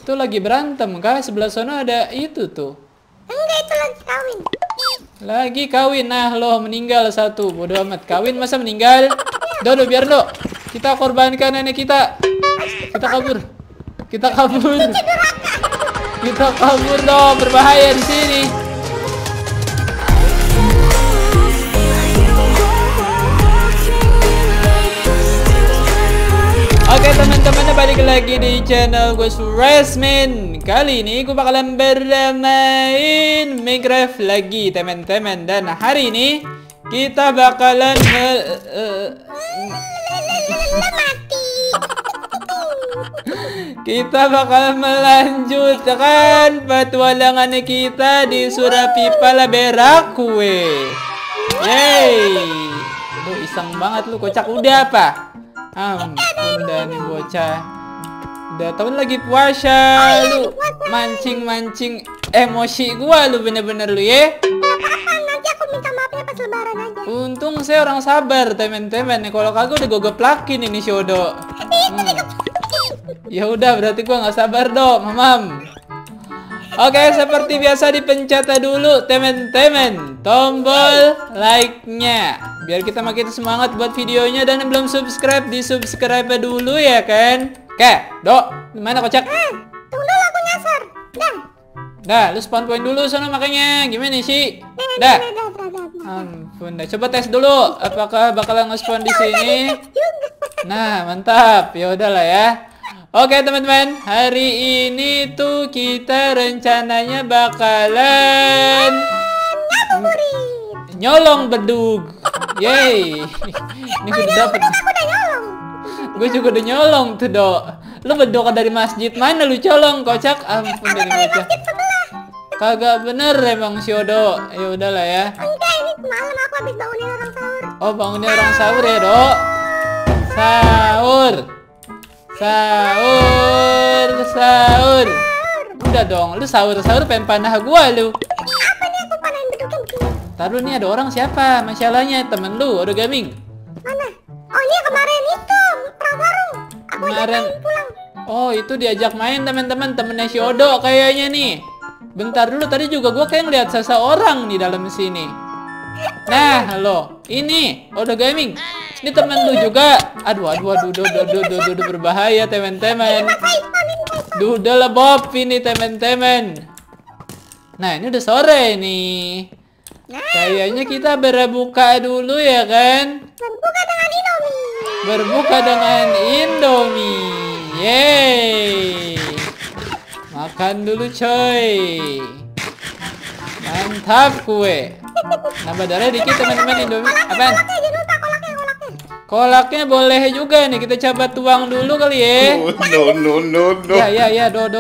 Itu lagi berantem kah? Sebelah sana ada itu tuh. Enggak, itu lagi kawin. Lagi kawin. Nah, loh meninggal satu. Bodoh amat. Kawin masa meninggal? Dodo, biar do. Kita korbankan nenek kita. Kita kabur. Kita kabur. Kita kabur dong. Berbahaya di sini. Oke teman-teman, balik lagi di channel gue Suresmin. Kali ini gue bakalan bermain Minecraft lagi teman-teman. Dan hari ini kita bakalan kita bakalan melanjutkan petualangannya kita di Surapipala Berakue. Yeay. Lu iseng banget lu, kocak. Udah apa? Udah nih bocah. Udah tahun lagi puasa, lu mancing-mancing emosi gua lu, bener-bener lu ya. Nanti aku minta maafnya pas lebaran aja. Untung saya orang sabar teman-teman. Kalau kagak udah gue geplakin ini si Odo. Ya udah berarti gua nggak sabar dong, mamam. Oke, seperti biasa dipencet dulu teman-teman tombol like-nya biar kita makin semangat buat videonya, dan yang belum subscribe di subscribe dulu ya kan. Oke, Dok, gimana kocak? Tunggu dulu, aku nyasar. Dah, lu spawn point dulu sana makanya. Gimana sih? Dah. Ampun, dah. Coba tes dulu apakah bakalan nge-spawn di sini. Nah, mantap. Ya udahlah ya. Oke teman-teman, hari ini tuh kita rencananya bakalan nyolong bedug. Yeay. Ini udah dapet. Gue juga udah nyolong tuh, Dok. Lu bedug dari masjid mana lu colong, kocak? Ampun dari bocah. Kagak bener emang si Odo. Ya udahlah ya. Enggak, ini malam aku habis bangunin orang sahur. Oh, bangunin orang sahur ya, Dok. Sahur. Sahur. Udah dong, lu sahur pengen panah gua lu. Apa nih, aku panahin bedugnya begini. Taruh nih, ada orang siapa? Masalahnya temen lu, Odo Gaming. Mana? Oh, ini kemarin itu perang sarung. Aku Kemarin. ajak main pulang. Oh, itu diajak main teman-teman, temennya si Odo kayaknya nih. Bentar dulu, tadi juga gua kayak ngeliat seseorang di dalam sini. Nah, halo. Ini Odo Gaming. Ini temen lu juga. Aduh, berbahaya teman-teman. Udah lah Bob ini teman-teman. Nah, ini udah sore nih. Kayaknya kita berbuka dulu ya kan? Berbuka dengan Indomie. Berbuka dengan Indomie. Yeay. Makan dulu coy. Mantap kue. Nambah darah dikit teman-teman Indomie. Apaan? Kolaknya boleh juga nih, kita coba tuang dulu kali ya. No. Ya, do.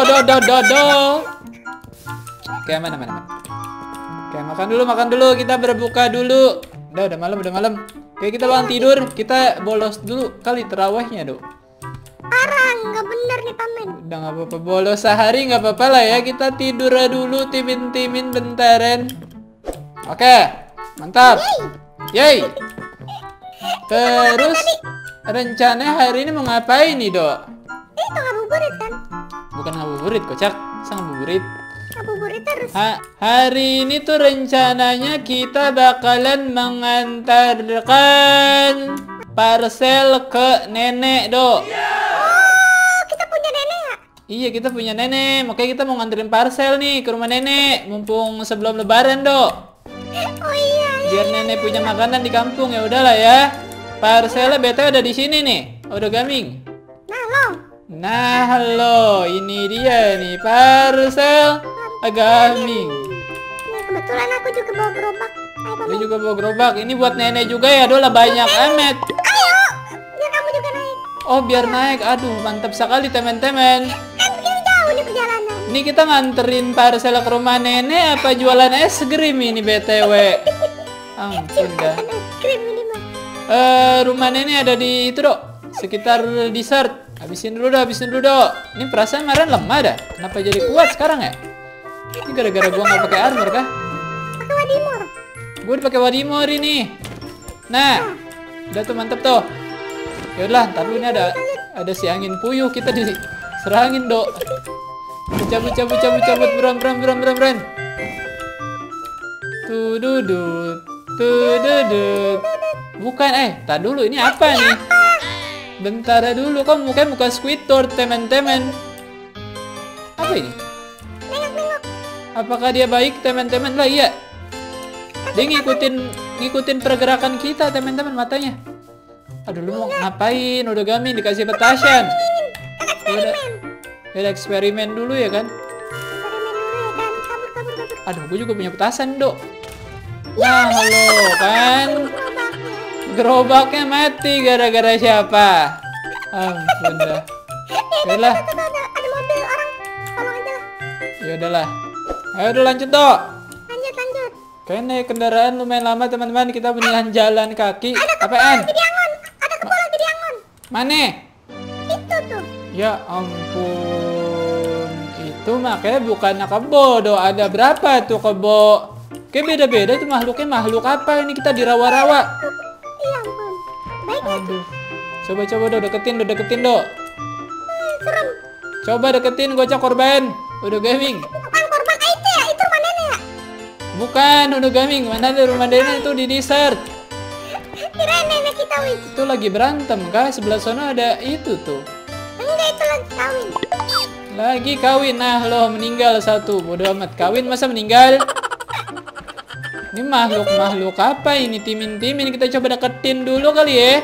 Oke, mana. Oke, makan dulu, kita berbuka dulu. Udah malam. Oke, kita langsung tidur, kita bolos dulu kali terawihnya, Dok. Parah, nggak bener nih pamen. Udah nggak apa-apa, bolos sehari nggak apa-apa lah ya, kita tidur dulu timin bentaran. Oke, mantap. Yeay. Terus rencana hari ini mau ngapain nih, Dok? Itu ngabuburit kan? Bukan ngabuburit, kocak. Sang ngabuburit. Ngabuburit terus. Hari ini tuh rencananya kita bakalan mengantarkan parcel ke nenek, Dok. Oh, kita punya nenek ya? Iya, kita punya nenek. Makanya kita mau nganterin parcel nih ke rumah nenek. Mumpung sebelum lebaran, Dok. Oh iya. Biar nenek punya makanan di kampung, ya udahlah ya. Parcelnya BTW ada di sini nih. Odo Gaming. Nah, halo. Ini dia nih parcel Gaming. Nah, kebetulan aku juga bawa gerobak. Dia juga bawa gerobak. Ini buat nenek juga ya, Dola banyak amat. Ayo, biar kamu juga naik. Oh, biar naik. Aduh, mantap sekali teman-teman. Kan begini jauh nih perjalanan. Ini kita nganterin parcel ke rumah nenek apa jualan es krim ini BTW? Ampun dah. Krim ini mah. Rumah nenek ada di itu, Dok. Sekitar dessert. Habisin dulu, Dok. Ini perasaan kemarin lemah dah. Kenapa jadi kuat sekarang ya? Ini gara-gara gua nggak pakai armor kah? Pakai wadimor. Gue pakai wadimor ini. Nah, udah tuh mantep tuh. Ya udah, ntar dulu ini ada si angin puyuh, kita diserangin, Dok. Cabut. Beran. Tududut. Bukan, tak dulu, ini apa nih? Bentar dulu, kok mukanya muka Squidward, teman-teman. Apa ini? Apakah dia baik, teman-teman? Lah iya. Dia ngikutin pergerakan kita, teman-teman, matanya. Aduh, lu mau ngapain? Udah Gamin dikasih petasan. Udah eksperimen dulu ya kan? Aduh, gue juga punya petasan, Dok. Nah, halo, kan? Gerobaknya mati gara-gara siapa? Ampun dah. Yaudahlah. Ada mobil orang. Tolong aja lah. Yaudahlah. Ayo udah lanjut, Dok. Lanjut. Kayaknya naik kendaraan lumayan lama, teman-teman. Kita mendingan jalan kaki. Apaan? Ada kebo lagi di Angon. Mana? Itu tuh. Ya ampun. Itu makanya bukan kebo, Dok. Ada berapa tuh kebo? Kayak beda-beda tuh makhluknya. Makhluk apa ini? Kita di rawa-rawa. Iya ampun. Baik ya. Aduh. Coba Dok, deketin, Dok. Serem. Coba deketin, gocak korban. Udah Gaming. Bukan korban itu ya. Itu rumah nenek ya. Bukan, udah Gaming. Mana ada rumah nenek itu di desert. Kirain nenek kita wih. Itu lagi berantem kah? Sebelah sana ada itu tuh. Enggak, itu lagi kawin. Lagi kawin. Nah, loh meninggal satu. Bodoh amat. Kawin masa meninggal? Ini makhluk apa ini? Timin. Kita coba deketin dulu kali ya.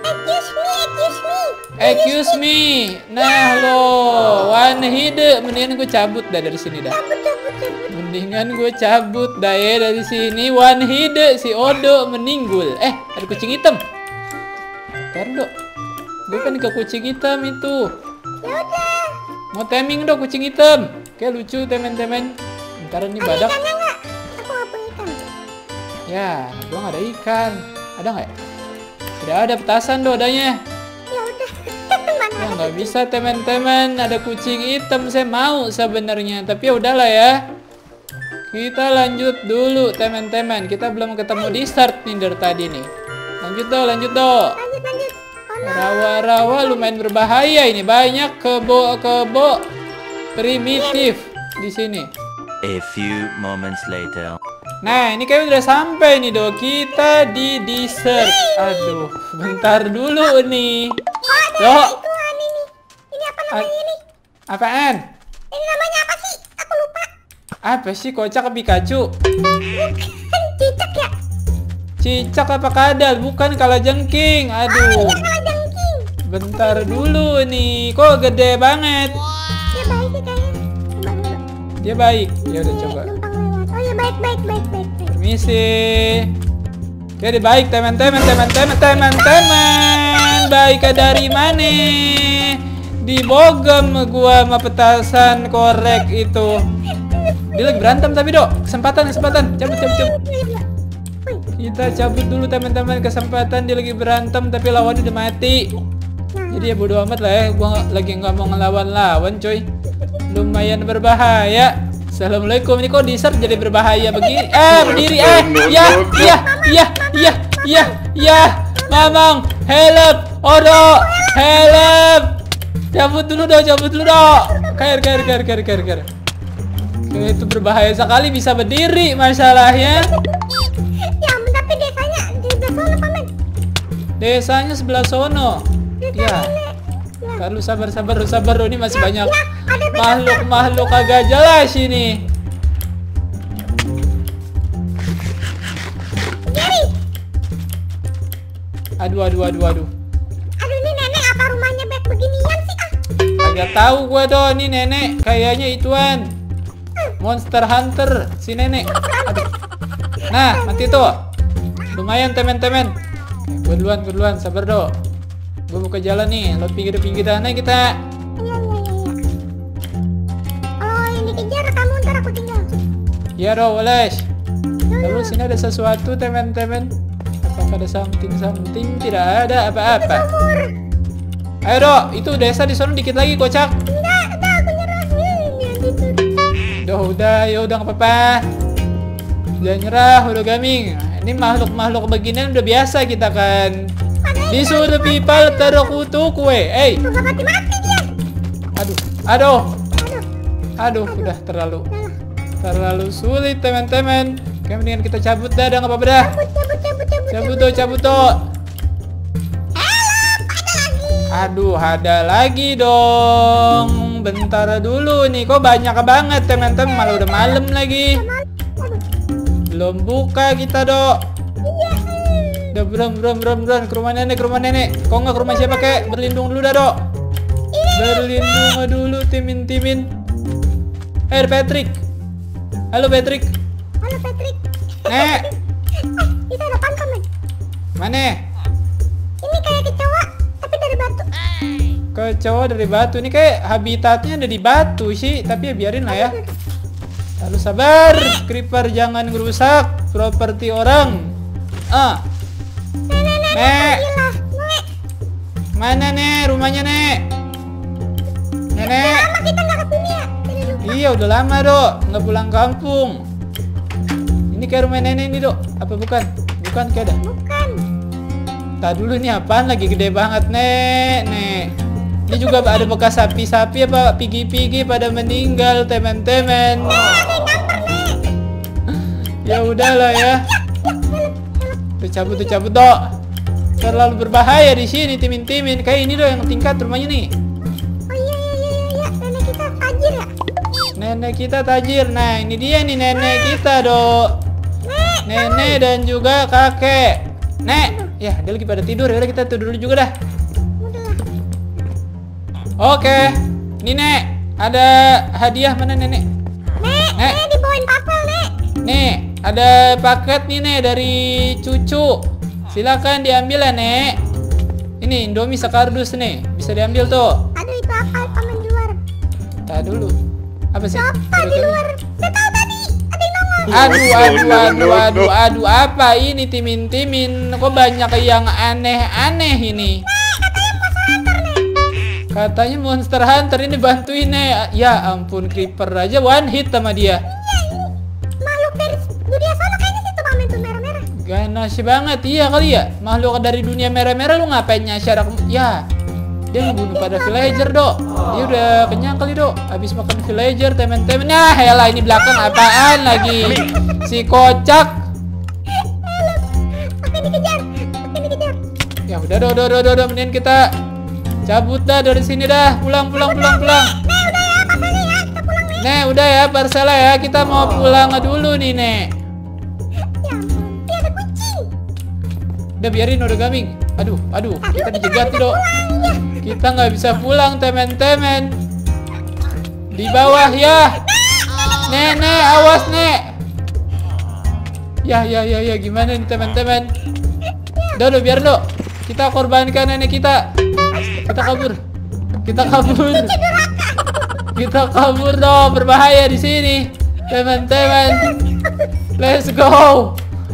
Excuse me. Nah, loh. One hit. Mendingan gue cabut dah dari sini dah. Mendingan gue cabut dah ya dari sini. One hit. Si Odo meninggal. Ada kucing hitam. Ntar, Dok. Gue kan ke kucing hitam itu. Yaudah. Mau timing, Dok, kucing hitam. Kayak lucu, teman-teman. Ntar ini badak. Ikannya nggak? Aku nggak punya ikan. Ya, gua nggak ada ikan. Ada nggak ya? Tidak ada petasan, Dok, adanya. Ya udah. Mana Ya nggak bisa, teman-teman. Ada kucing hitam, saya mau sebenarnya. Tapi ya udahlah ya. Kita lanjut dulu, teman-teman. Kita belum ketemu di start nih dari tadi nih. Lanjut, Dok. Lanjut. Rawa-rawa lumayan berbahaya ini. Banyak kebo primitif di sini. A few moments later. Nah, ini kayak udah sampai nih, Dok. Kita di desert. Aduh, bentar dulu nih. Dok. Ini apa namanya ini? Apaan? Ini namanya apa sih? Aku lupa. Apa sih kocak Pikachu? Bukan cicak ya? Cicak apa kadal? Bukan kalajengking. Aduh. Kalajengking. Bentar dulu nih. Kok gede banget? Dia baik sih kayaknya. Coba dulu. Dia baik. Ya udah coba. Numpang lewat. Oh ya baik. Permisi. Oke, dia baik, teman-teman. Baik dari mana? Di bogem gua sama petasan korek itu. Dia lagi berantem tapi, Dok. Kesempatan. Cabut. Kita cabut dulu, teman-teman. Kesempatan, dia lagi berantem tapi lawannya udah mati. Jadi ya bodo amat lah ya. Gua lagi nggak mau ngelawan lawan, coy. Lumayan berbahaya. Assalamualaikum. Ini kok desert jadi berbahaya begini? Berdiri. Ya. Mamang, help. Odo, help. Cabut dulu, Dok. Kair. Itu berbahaya sekali, bisa berdiri masalahnya. Ya ampun, tapi desanya di sebelah sana, Paman. Desanya sebelah sono. Ya. Ntar lu sabar. Ini masih banyak makhluk agak jelas ini. Gary. Aduh. Aduh, ini nenek apa rumahnya baik beginian sih ah? Agak tahu gua, Dok. Ini nenek kayaknya ituan. Monster Hunter si nenek. Aduh. Nah, mati tuh. Lumayan, teman-teman. Gue duluan. Sabar, Dok. Gue buka jalan nih. Lo pinggir tanah kita. Iya. Kalau ini kejar kamu, ntar aku tinggal. Ya, Dok, boleh. Lalu sini ada sesuatu, teman-teman. Apakah ada something? Tidak ada apa-apa. Sumur. Ayo, Dok. Itu desa di sana dikit lagi, kocak. Enggak, aku nyerah. Udah, nggak apa-apa. Jangan nyerah, udah Gaming. Ini makhluk beginian udah biasa kita kan. Disuruh people terkutuk kue. Udah mati dia. Aduh. Aduh, udah terlalu sulit teman-teman. Oke, mendingan kita cabut dah, nggak apa-apa dah. Cabut tuh. Aduh, ada lagi dong. Bentar dulu nih, kok banyak banget teman-teman. Malah udah malam lagi. Belum buka kita, Dok. Udah buruan ke rumah nenek, Kok nggak ke rumah siapa, kek? Berlindung dulu dah, Dok. Berlindung dulu, timin. Patrick. Halo, Patrick. Nek. Itu ada pantun, men. Mana? Ini kayak kecoa, tapi dari batu. Kecoa dari batu. Ini kayak habitatnya ada di batu sih. Tapi ya biarin lah ya. Lalu sabar, Creeper, jangan ngerusak properti orang. Nek. Mana, Nek? Rumahnya, Nek? Nenek. Lama kita nggak kesini ya. Iya, udah lama, Dok. Nggak pulang kampung. Ini kayak rumah nenek ini, Dok. Apa bukan? Bukan kayak dah. Bukan. Tak dulu nih apaan lagi gede banget, Nek. Ini juga ada bekas sapi-sapi apa pigi-pigi pada meninggal, teman-teman. Ya udahlah ya. Tuh cabut, Dok. Terlalu berbahaya di sini, timin. Kayak ini, Dok, yang tingkat rumahnya nih. Oh iya. Nenek kita tajir ya. Nenek kita tajir. Nah, ini dia nih nenek kita, Dok. Nenek dan juga kakek. Nek, ya dia lagi pada tidur. Ya udah kita tidur dulu juga dah. Oke. Ini, Nek, ada hadiah. Mana nenek? Nek, dibawain papel, Nek. Nih, ada paket nih, Nek, dari cucu. Silakan diambil ya, Nek. Ini Indomie sekardus nih. Bisa diambil tuh. Aduh, itu apa? Paman di luar. Tahan dulu. Apa sih? Apa di luar? Saya tahu tadi ada yang nongol. Aduh, apa ini timin? Kok banyak yang aneh-aneh ini? Katanya Monster Hunter ini bantuin, Nek. Ya ampun, Creeper aja one hit sama dia. Makhluk dari dunia sana kayaknya situ pamen tuh merah-merah. Ganas banget, iya kali ya. Makhluk dari dunia merah-merah, lu ngapain nyasar aku? Ya, dia ngebunuh pada villager, Dok. Dia udah kenyang kali, Dok. Habis makan villager, teman-teman. Nah, helah, ini belakang apaan lagi? Si kocak. Oke, dikejar. Ya udah, Dok. Mending kita cabut dah dari sini dah. Pulang. Nek, udah ya, papelnya ya. Kita pulang, Nek. Nek, udah ya, parcela ya. Kita mau pulang dulu nih, Nek. Ya ampun, ini ada kucing. Udah biarin, udah gaming. Aduh, kita dijegat, Dok. Kita nggak bisa pulang, teman-teman. Di bawah ya. Nek, awas, Nek. Ya, gimana nih, teman-teman? Udah, biar, Dok. Kita korbankan nenek kita. Kita kabur. Kita kabur, Dok. Berbahaya di sini, teman-teman. Let's go.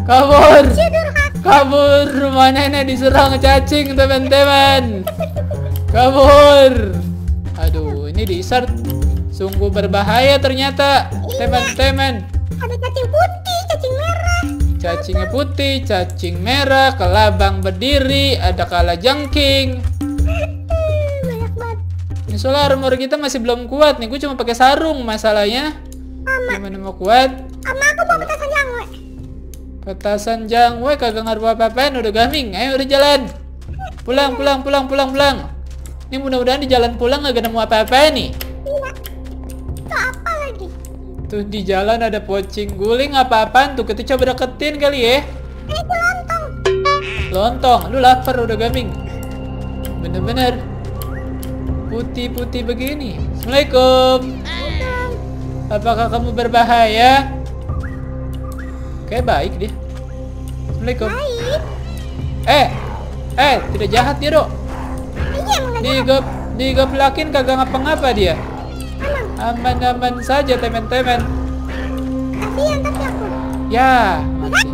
Kabur, rumah nenek diserang cacing, teman-teman. Kabur. Aduh, ini di start. Sungguh berbahaya ternyata, teman-teman. Ada cacing putih, cacing merah. Cacingnya putih, cacing merah, kelabang berdiri, ada kalajengking. Banyak banget. Ini soalnya armor kita masih belum kuat nih. Gue cuma pakai sarung masalahnya. Gimana mau kuat? Sama aku bawa petasan jangwe. Petasan jangwe kagak ngaruh apa-apaan, udah gaming. Ayo udah jalan. Pulang. Ini mudah-mudahan di jalan pulang gak nemu apa-apa nih. Iya. Itu apa lagi? Tuh di jalan ada pocing guling apa-apaan tuh. Kita coba deketin kali ya. Itu lontong. Lontong, lu lapar udah gaming. Bener-bener putih-putih begini. Assalamualaikum. Apakah kamu berbahaya? Kayak baik dia. Assalamualaikum. Baik. Tidak jahat dia, Dok. Iya, emang gak Digeplakin kagak ngapa-ngapa dia. Aman-aman saja, teman-teman. kasihan tapi aku. Ya, mati.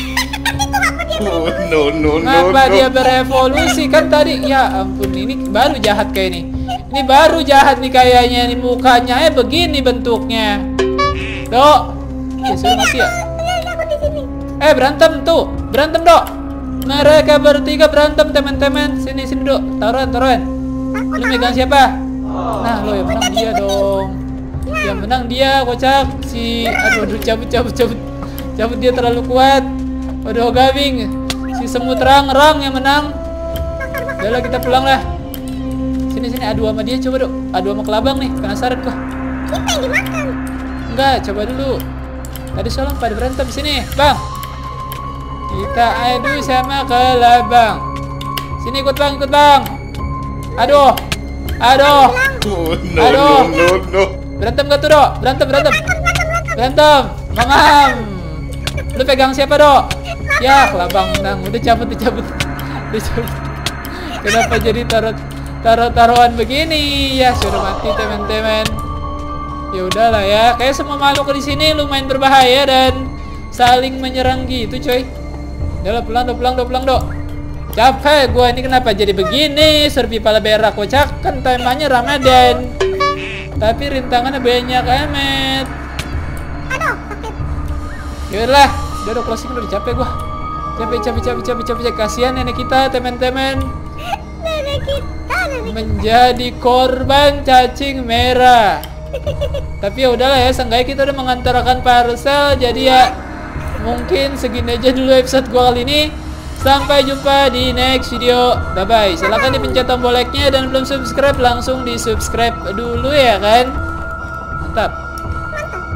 No. Ngapa dia berevolusi kan tadi? Ya ampun, ini baru jahat kayak ini. Ini baru jahat nih kayaknya. Ini mukanya begini bentuknya. Dok, ya sudah mati ya. Berantem tuh, berantem, Dok. Mereka bertiga berantem, teman-teman. Sini, Dok. Taruhan. Lu megang siapa? Nah, lo yang menang dia dong. menang. Yang menang dia, kocak. Aduh, cabut dia terlalu kuat. Waduh, Gaming. Si semut rang yang menang. Udah lah, kita pulang lah. Sini, adu sama dia coba, Dok. Adu sama kelabang nih, penasaran gua. Kita yang dimakan. Enggak, coba dulu. Tadi soalnya pada berantem sini, Bang. Kita adu sama kelabang. Sini ikut Bang. Aduh. Oh, Aduh. no. Berantem gak tuh, Dok? Berantem. Mamam. Lu pegang siapa, Dok? Ya, kelabang menang. Udah cabut. Kenapa jadi taruhan begini? Ya, sudah mati teman-teman. Ya udahlah ya. Kayak semua makhluk di sini lumayan berbahaya dan saling menyerang gitu, coy. Udah pulang, Dok. Capek gua ini, kenapa jadi begini? Serbi pala berak, kocak. Kan temanya Ramadan. Tapi rintangannya banyak amat. Aduh, sakit. Yaudah, udah closing, udah capek gua. Capek. Kasihan nenek kita, teman-teman. Nenek kita. Menjadi korban cacing merah. Tapi ya udahlah ya, seenggaknya kita udah mengantarkan parcel. Jadi ya mungkin segini aja dulu episode gua kali ini. Sampai jumpa di next video. Bye bye. Silahkan dipencet tombol like-nya dan belum subscribe langsung di subscribe dulu ya kan. Mantap.